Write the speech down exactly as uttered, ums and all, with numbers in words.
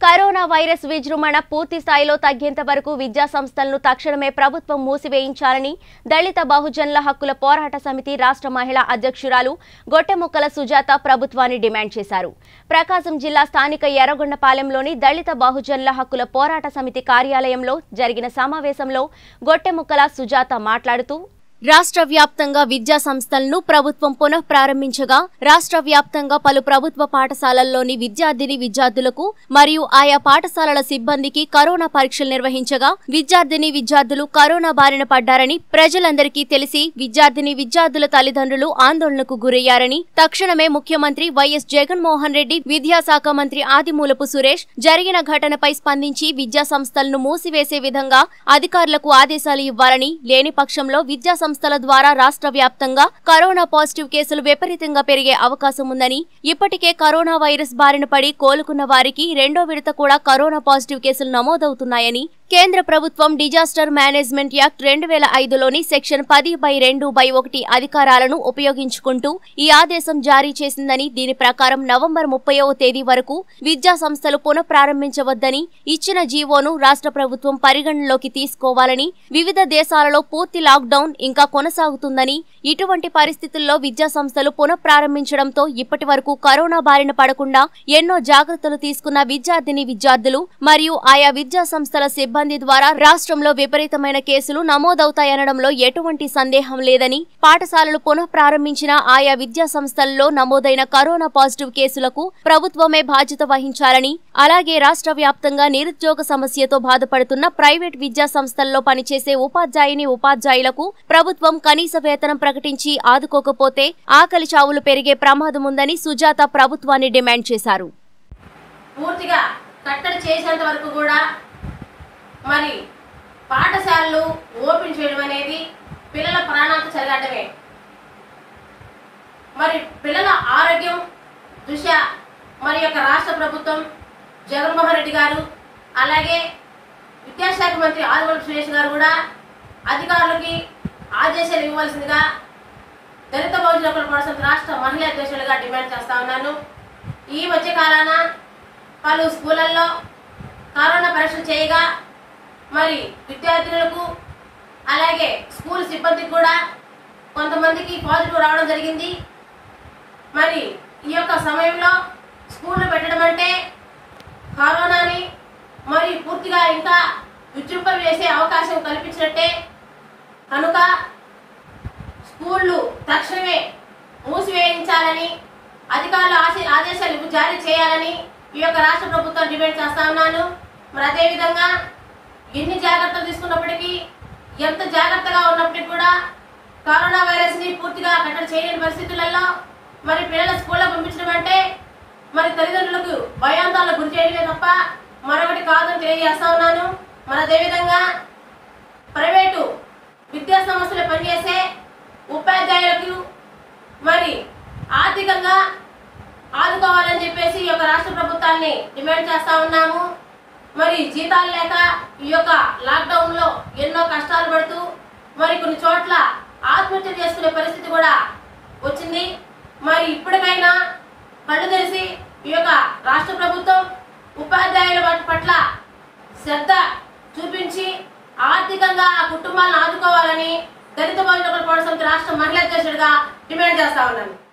Corona virus విజృంభణ పూర్తి స్థాయిలో తగ్గేంత వరకు విద్యా సంస్థలను తక్షణమే ప్రభుత్వం మూసివేయించాలని దళిత బహుజనుల హక్కుల పోరాట సమితి రాష్ట్ర మహిళా అధ్యక్షురాలు గొట్టెముక్కల సుజాత ప్రభుత్వాన్ని డిమాండ్ చేశారు. ప్రకాశం జిల్లా స్థానిక ఎర్రగొండపాలెంలోని దళిత బహుజనుల హక్కుల పోరాట సమితి కార్యాలయంలో జరిగిన సమావేశంలో గొట్టెముక్కల సుజాత మాట్లాడుతూ రాష్ట్ర వ్యాప్తంగా విద్యా సంస్థలను ప్రభుత్వం పునః ప్రారంభించగా రాష్ట్ర వ్యాప్తంగా పలు ప్రభుత్వ పాఠశాలల్లోని విద్యార్థిని విద్యార్థులకు మరియు ఆయా పాఠశాలల సిబ్బందికి కరోనా పరీక్షలు నిర్వహించగా విద్యార్థిని విద్యార్థులు కరోనా బారిన పడ్డారని ప్రజలందరికీ తెలిసి విద్యార్థిని విద్యార్థుల తల్లిదండ్రులు ఆందోళనకు గురయ్యారని తక్షణమే ముఖ్యమంత్రి వైఎస్ జగన్మోహన్ రెడ్డి విద్యాశాఖ మంత్రి ఆదిమూలపు సురేష్ జరిగిన ఘటనపై స్పందించి విద్యా సంస్థలను మూసివేసే విధంగా అధికారులకు ఆదేశాలు ఇవ్వాలని లేని పక్షంలో విద్యా సంస్థల ద్వారా రాష్ట్ర వ్యాప్తంగా కరోనా పాజిటివ్ కేసులు విపరీతంగా పెరిగే అవకాశం ఉందని ఇప్పటికే కరోనా వైరస్ బారిన పడి కోలుకున్న వారికి రెండో విడత కూడా కరోనా పాజిటివ్ కేసులు నమోదవుతున్నాయని కేంద్ర ప్రభుత్వం డిజాస్టర్ మేనేజ్మెంట్ యాక్ట్ రెండు వేల ఐదులోని సెక్షన్ పది బై రెండు బై ఒకటి అధికారాలను ఉపయోగించుకుంటూ ఈ ఆదేశం జారీ చేసిందని దీని ప్రకారం నవంబర్ ముప్పైవ తేదీ వరకు విద్యా సంస్థలు పునః ప్రారంభించవద్దని ఇచ్చిన జీవోను రాష్ట్ర ప్రభుత్వం పరిగణనలోకి తీసుకోవాలని వివిధ దేశాలలో పూర్తి లాక్డౌన్ ఇంకా కొనసాగుతుందని ఇటువంటి పరిస్థితుల్లో విద్యా సంస్థలు పునః ప్రారంభించడంతో ఇప్పటి వరకు కరోనా బారిన పడకుండా ఎన్నో జాగ్రత్తలు తీసుకున్న విద్యార్థిని విద్యార్థులు మరియు ఆయా విద్యా సంస్థల సిబ్బంది ద్వారా రాష్ట్రంలో విపరీతమైన కేసులు నమోదవుతాయనడంలో ఎటువంటి సందేహం లేదని పాఠశాలలు పునః ప్రారంభించిన ఆయా విద్యా సంస్థల్లో నమోదైన కరోనా పాజిటివ్ కేసులకు ప్రభుత్వమే బాధ్యత వహించాలని అలాగే రాష్ట్ర వ్యాప్తంగా నిరుద్యోగ సమస్యతో బాధపడుతున్న ప్రైవేట్ విద్యా సంస్థల్లో పనిచేసే ఉపాధ్యాయుని ఉపాధ్యాయులకు ప్రభుత్వం కనీస వేతనం ప్రకటించి ఆదుకోకపోతే ఆకలి చావులు పెరిగే ప్రమాదం ఉందని సుజాత ప్రభుత్వాన్ని డిమాండ్ చేశారు. పూర్తిగా కట్టడి చేసేంత వరకు కూడా మరి పాఠశాలలు ఓపెన్ చేయడం అనేది పిల్లల ప్రాణాలకు చెలగాటమే. మరి పిల్లల ఆరోగ్యం దృష్ట్యా మరి యొక్క రాష్ట్ర ప్రభుత్వం జగన్మోహన్ రెడ్డి గారు అలాగే విద్యాశాఖ మంత్రి ఆదిమూలపు సురేష్ గారు కూడా అధికారులకి ఆదేశాలు ఇవ్వాల్సిందిగా దళిత బహుజన హక్కుల పోరాట సమితి రాష్ట్ర మహిళా అధ్యక్షులుగా డిమాండ్ చేస్తా ఉన్నాను. ఈ మధ్య కాలాన పలు స్కూళ్ళల్లో కరోనా పరీక్షలు చేయగా మరి విద్యార్థులకు అలాగే స్కూల్ సిబ్బందికి కూడా కొంతమందికి పాజిటివ్ రావడం జరిగింది. మరి ఈ యొక్క సమయంలో స్కూళ్ళు పెట్టడం అంటే కరోనాని మరి పూర్తిగా ఇంకా విజృంభణ చేసే అవకాశం కల్పించినట్టే. కనుక స్కూళ్ళు తక్షణమే మూసివేయించాలని అధికారులు ఆదేశాలు జారీ చేయాలని ఈ యొక్క రాష్ట్ర ప్రభుత్వం డిమాండ్ చేస్తా ఉన్నాను. మరి అదేవిధంగా ఎన్ని జాగ్రత్తలు తీసుకున్నప్పటికీ ఎంత జాగ్రత్తగా ఉన్నప్పటికీ కూడా కరోనా వైరస్ ని పూర్తిగా కట్టడి చేయలేని పరిస్థితులలో మరి పిల్లల స్కూల్లో పంపించడం అంటే మరి తల్లిదండ్రులకు భయాందోళనకు గురి చేయడమే తప్ప మరొకటి కాదని తెలియజేస్తా ఉన్నాను. మరి అదేవిధంగా ప్రైవేటు విద్యా సంస్థలు పనిచేసే ఉపాధ్యాయులకు మరి ఆర్థికంగా ఆదుకోవాలని చెప్పేసి ఈ యొక్క రాష్ట్ర ప్రభుత్వాన్ని డిమాండ్ చేస్తా ఉన్నాము. మరి జీతాలు లేక ఈ యొక్క లాక్డౌన్ లో ఎన్నో కష్టాలు పడుతూ మరి కొన్ని చోట్ల ఆత్మహత్య చేసుకునే పరిస్థితి కూడా వచ్చింది. మరి ఇప్పటికైనా కళ్ళు తెరిచి ఈ యొక్క రాష్ట్ర ప్రభుత్వం ఉపాధ్యాయుల పట్ల శ్రద్ధ చూపించి ఆర్థికంగా ఆ కుటుంబాలను ఆదుకోవాలని దళిత బహుజన హక్కుల పోరాట సమితి రాష్ట్ర మహిళా అధ్యక్షుడిగా డిమాండ్ చేస్తా ఉన్నాను.